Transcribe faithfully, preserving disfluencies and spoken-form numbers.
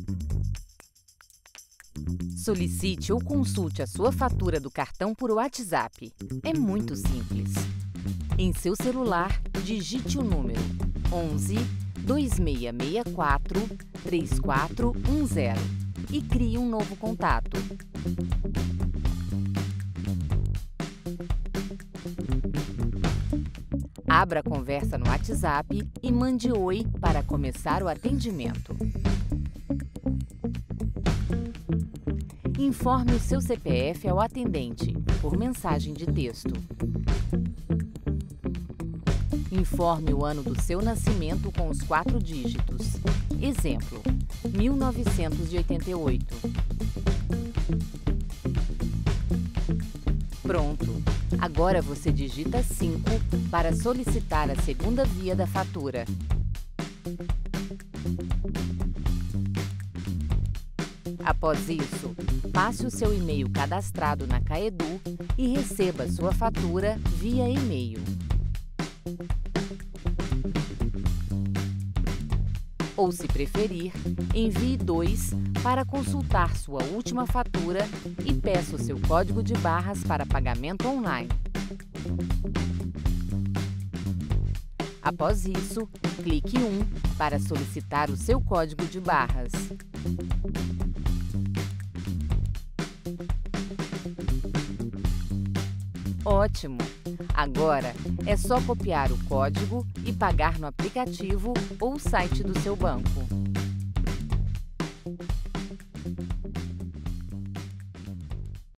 Solicite ou consulte a sua fatura do cartão por WhatsApp. É muito simples. Em seu celular, digite o número onze, dois seis seis quatro, três quatro um zero e crie um novo contato. Abra a conversa no WhatsApp e mande oi para começar o atendimento. Informe o seu C P F ao atendente, por mensagem de texto. Informe o ano do seu nascimento com os quatro dígitos. Exemplo, mil novecentos e oitenta e oito. Pronto! Agora você digita cinco para solicitar a segunda via da fatura. Após isso, passe o seu e-mail cadastrado na Caedu e receba sua fatura via e-mail. Ou, se preferir, envie dois para consultar sua última fatura e peça o seu código de barras para pagamento online. Após isso, clique um para solicitar o seu código de barras. Ótimo! Agora é só copiar o código e pagar no aplicativo ou site do seu banco.